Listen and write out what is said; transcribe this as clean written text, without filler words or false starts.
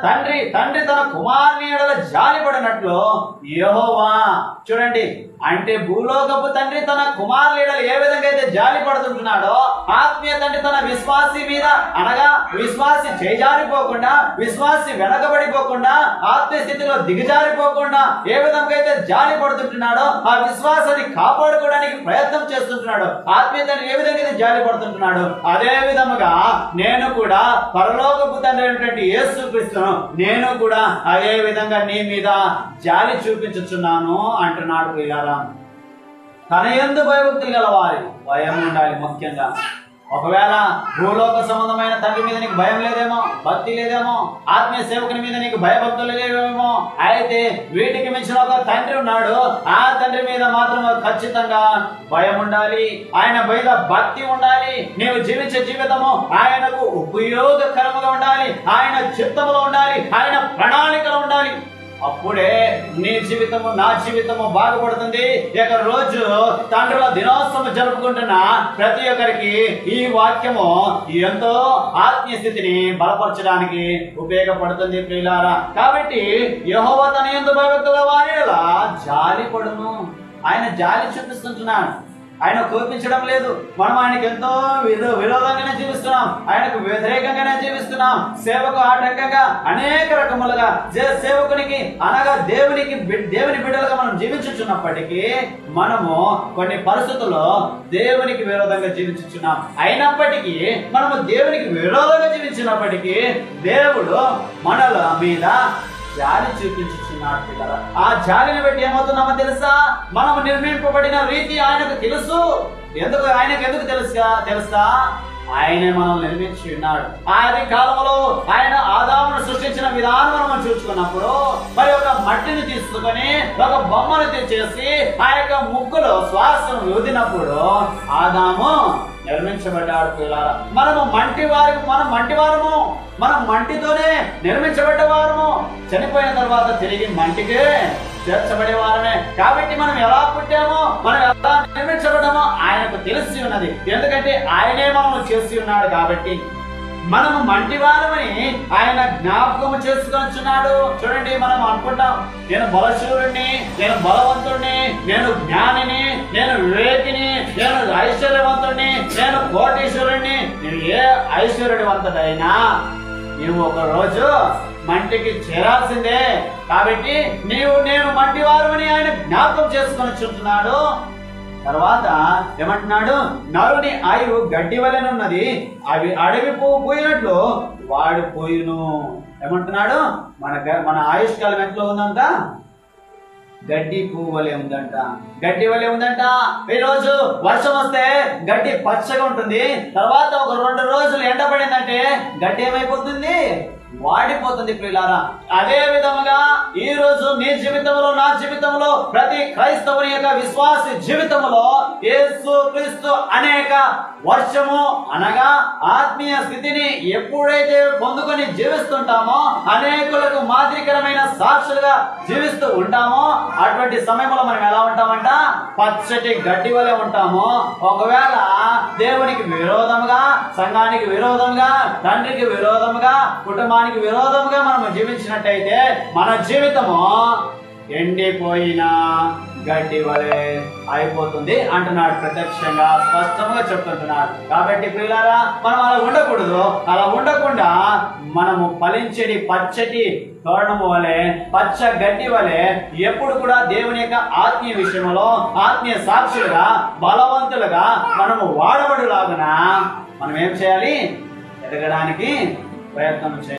తండ్రి తన కుమారుని ఎడల జాలిపడినట్లు యెహోవా చూడండి, అంటే భూలోకపు తండ్రి తన కుమారుని ఎడల ఏ విధంగా అయితే జాలి పడుతుంటున్నాడో, ఆత్మీయ తండ్రి తన విశ్వాసి మీద, అనగా విశ్వాసి చేజారిపోకుండా, విశ్వాసి వెనకబడిపోకుండా, ఆత్మీయ స్థితిలో దిగజారిపోకుండా ఏ విధంగా అయితే జాలి పడుతుంటున్నాడో, ఆ విశ్వాసాన్ని కాపాడుకోవడానికి ప్రయత్నం చేస్తుంటున్నాడు. ఆత్మీయ తండ్రి ఏ విధంగా అయితే జాలి పడుతుంటున్నాడు, అదే విధముగా నేను కూడా పరలోకపు తండ్రి అయినటువంటి యేసుక్రీస్తును నేను కూడా అదే విధంగా నీ మీద జాలి చూపించుచున్నాను అంటున్నాడు. ప్రియులారా, తన యందు భయభక్తులు గలవారి భయం ఉండాలి. ముఖ్యంగా ఒకవేళ భూలోక సంబంధమైన తండ్రి మీద నీకు భయం లేదేమో, భక్తి లేదేమో, ఆత్మీయ సేవకుని మీద నీకు భయభక్తులు లేవేమో, అయితే వీటికి మించిన ఒక తండ్రి ఉన్నాడు. ఆ తండ్రి మీద మాత్రం ఖచ్చితంగా భయం ఉండాలి, ఆయన మీద భక్తి ఉండాలి. నీవు జీవించే జీవితము ఆయనకు ఉపయోగకరముగా ఉండాలి, ఆయన చిత్తములో ఉండాలి, ఆయన ప్రణాళికలో ఉండాలి. అప్పుడే నీ జీవితము నా జీవితము బాగుపడుతుంది. ఇక రోజు తండ్రుల దినోత్సవం జరుపుకుంటున్న ప్రతి ఒక్కరికి ఈ వాక్యము ఎంతో ఆత్మీయ స్థితిని బలపరచడానికి ఉపయోగపడుతుంది. ప్రియులారా, కాబట్టి యెహోవా తన యందు భయభక్తుల వారి ఎడల జాలి పడును. ఆయన జాలి చూపిస్తుంటున్నాడు, ఆయన కోపించడం లేదు. మనం ఆయనకు ఎంతో విరోధంగానే జీవిస్తున్నాం, ఆయనకు వ్యతిరేకంగానే జీవిస్తున్నాం. సేవకు ఆటంకంగా అనేక రకములుగా సేవకునికి అనగా దేవుని బిడ్డలుగా మనం జీవించుచున్నప్పటికీ మనము కొన్ని పరిస్థితుల్లో దేవునికి విరోధంగా జీవించుచున్నాం. అయినప్పటికీ మనము దేవునికి విరోధంగా జీవించినప్పటికీ దేవుడు మనల మీద జాలి చూపించుచున్నాడు. పిల్లరా, ఆ జాలిని బట్టి ఏమవుతున్నామో తెలుసా? మనము నిర్మింపబడిన రీతి ఆయనకు తెలుసు. ఆయనకు ఎందుకు తెలుసా? ఆయనే మనల్ని నిర్మించి ఉన్నాడు. ఆది కాలంలో ఆయన ఆదామును సృష్టించిన విధానం మనం చూసుకున్నప్పుడు, మరి ఒక మట్టిని తీసుకొని ఒక బొమ్మను తెచ్చేసి ఆ యొక్క ముక్కులో శ్వాసను ఊదినప్పుడు ఆదాము నిర్మించబడ్డాడు. పిల్లారా, మనం మంటితోనే నిర్మించబడ్డవారము. చనిపోయిన తర్వాత తిరిగి మంటికే చేర్చబడేవారమే. కాబట్టి మనం ఎలా పుట్టామో, మనం ఎలా నిర్మించబడ్డామో ఆయనకు తెలిసి ఉన్నది. ఎందుకంటే ఆయనే మనం చేసి ఉన్నాడు. కాబట్టి మనము మంటివారమని ఆయన జ్ఞాపకము చేసుకొనిచున్నాడు. చూడండి, మనం అనుకుంటాం నేను బలశూరుణ్ణి, నేను బలవంతుడిని, నేను జ్ఞానిని, నేను వివేకిని, నేను ఐశ్వర్యవంతుడిని, నేను కోటీశ్వరుణ్ణి. నేను ఏ ఐశ్వర్యవంతుడైనా నీవు ఒక రోజు మంటికి చేరాల్సిందే. కాబట్టి నేను మంటివారమని ఆయన జ్ఞాపకం చేసుకొని చుంటున్నాడు. తర్వాత ఏమంటున్నాడు? నరుని ఆయువు గడ్డి వలెనున్నది, అవి అడవి పువ్వు పోయినట్లు వాడు పోయిను. ఏమంటున్నాడు? మన ఆయుష్కాలం ఎంతలో ఉందంట? గడ్డి పువ్వు వలె ఉందంట, గడ్డి వలె ఉందంట. ఈ రోజు వర్షం వస్తే గడ్డి పచ్చగా ఉంటుంది, తర్వాత ఒక 2 రోజులు ఎండపడిందంటే గడ్డి ఏమైపోతుంది? వాడిపోతుంది. ప్రియులారా, అదే విధముగా ఈ రోజు నీ జీవితంలో, నా జీవితంలో, ప్రతి క్రైస్తవుని యొక్క విశ్వాసి జీవితంలో యేసుక్రీస్తు అనేక వర్షము అనగా ఆత్మీయ స్థితిని ఎప్పుడైతే పొందుకొని జీవిస్తుంటామో, అనేకులకు మాదిరికరమైన సాక్షులుగా జీవిస్తూ ఉంటామో, అటువంటి సమయంలో మనం ఎలా ఉంటామంట? పచ్చటి గడ్డి వలె ఉంటాము. ఒకవేళ దేవునికి విరోధముగా, సంఘానికి విరోధముగా, తండ్రికి విరోధముగా, కుటుంబానికి విరోధముగా మనం జీవించినట్టయితే మన జీవితము ఎండిపోయిన గడ్డి వలె అయిపోతుంది అంటున్నాడు. ప్రత్యక్షంగా స్పష్టంగా చెప్తుంటున్నాడు. కాబట్టి ప్రియులారా, మనం అలా ఉండకూడదు. అలా ఉండకుండా మనము ఫలించేది పచ్చటి తోరణము వలె, పచ్చ గడ్డి వలె ఎప్పుడు కూడా దేవుని యొక్క ఆత్మీయ విషయంలో ఆత్మీయ సాక్షులుగా, బలవంతులుగా మనము వాడబడులాగున మనం ఏం చేయాలి? ఎదగడానికి ప్రయత్నం చేయాలి.